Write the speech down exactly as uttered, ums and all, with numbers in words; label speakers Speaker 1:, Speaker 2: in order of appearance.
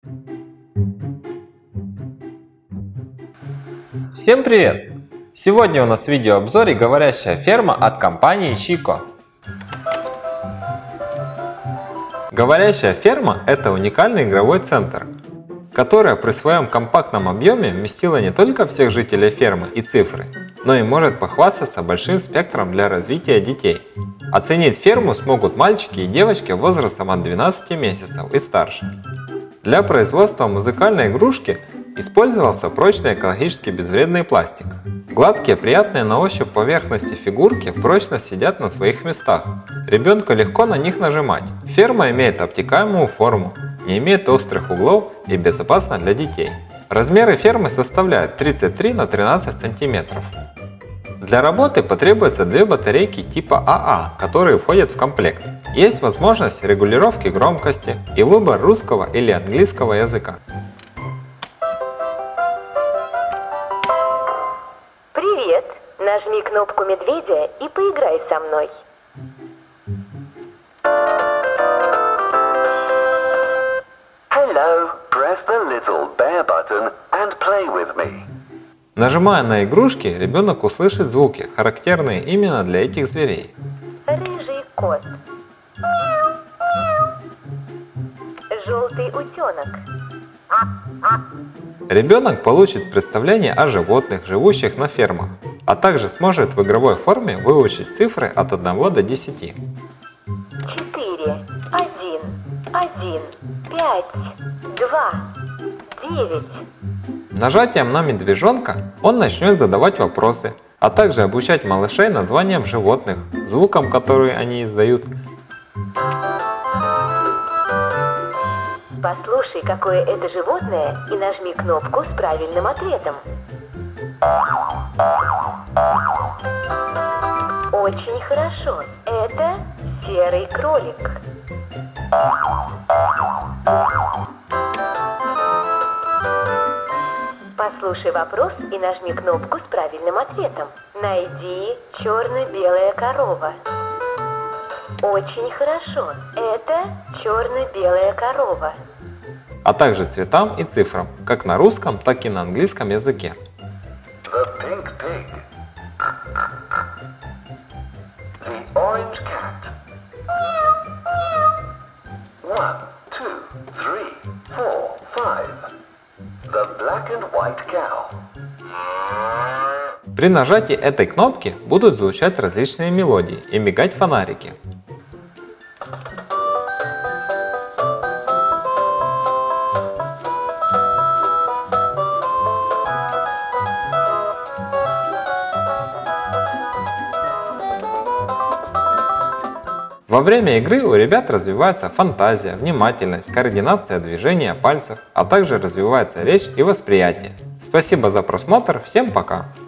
Speaker 1: Всем привет! Сегодня у нас в видеообзоре говорящая ферма от компании Chico. Говорящая ферма – это уникальный игровой центр, которая при своем компактном объеме вместила не только всех жителей фермы и цифры, но и может похвастаться большим спектром для развития детей. Оценить ферму смогут мальчики и девочки возрастом от двенадцати месяцев и старше. Для производства музыкальной игрушки использовался прочный экологически безвредный пластик. Гладкие, приятные на ощупь поверхности фигурки прочно сидят на своих местах. Ребенку легко на них нажимать. Ферма имеет обтекаемую форму, не имеет острых углов и безопасна для детей. Размеры фермы составляют тридцать три на тринадцать сантиметров. Для работы потребуется две батарейки типа АА, которые входят в комплект. Есть возможность регулировки громкости и выбор русского или английского языка.
Speaker 2: Привет! Нажми кнопку медведя и поиграй со мной.
Speaker 3: Hello, press the little bear button and play with me.
Speaker 1: Нажимая на игрушки, ребенок услышит звуки, характерные именно для этих зверей.
Speaker 2: Рыжий кот. Желтый утенок.
Speaker 1: Ребенок получит представление о животных, живущих на фермах, а также сможет в игровой форме выучить цифры от одного до десяти.
Speaker 2: Четыре, один, один, пять, два, девять.
Speaker 1: Нажатием на медвежонка он начнет задавать вопросы, а также обучать малышей названиям животных, звукам, которые они издают.
Speaker 2: Послушай, какое это животное, и нажми кнопку с правильным ответом. Очень хорошо. Это серый кролик. Послушай вопрос и нажми кнопку с правильным ответом. Найди черно-белая корова. Очень хорошо. Это черно-белая корова.
Speaker 1: А также цветам и цифрам, как на русском, так и на английском языке.
Speaker 3: The pink pig. The orange cat. One, two, three, four, five. The black and white cow.
Speaker 1: При нажатии этой кнопки будут звучать различные мелодии и мигать фонарики. Во время игры у ребят развивается фантазия, внимательность, координация движения пальцев, а также развивается речь и восприятие. Спасибо за просмотр, всем пока!